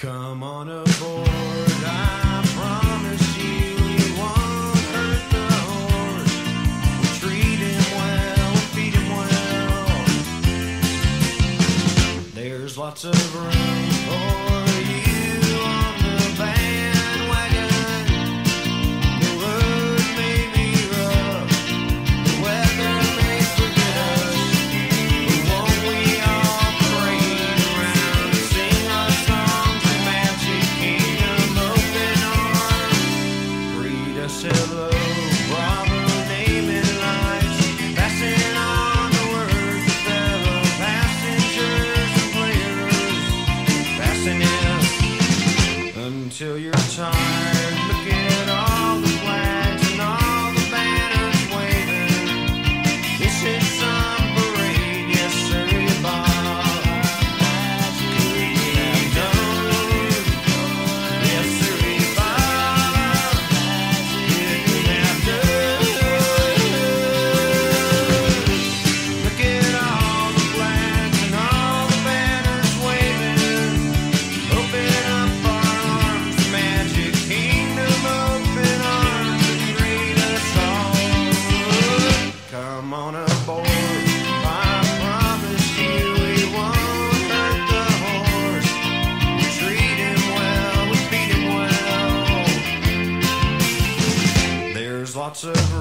Come on aboard, I promise you we won't hurt the horse. We'll treat him well, we'll feed him well. There's lots of room for you on the bandwagon. The road may be rough, the weather may forget us, but won't we all parade around and sing our songs in Magic Kingdom open arms? Greet us hello, bravo, naming lights, passing on the word to fellow passengers and players, passing in until you're tired. Look at all the flags and all the banners waving. This is some parade, yes sir, Bob. Couldn't have known, yes sir, Bob. Couldn't have known. Look at all the flags and all the banners waving. Open up our arms, Magic Kingdom, open arms and greet us all. Come on aboard, I promise you we won't hurt the horse. We treat him well, we feed him well. There's lots of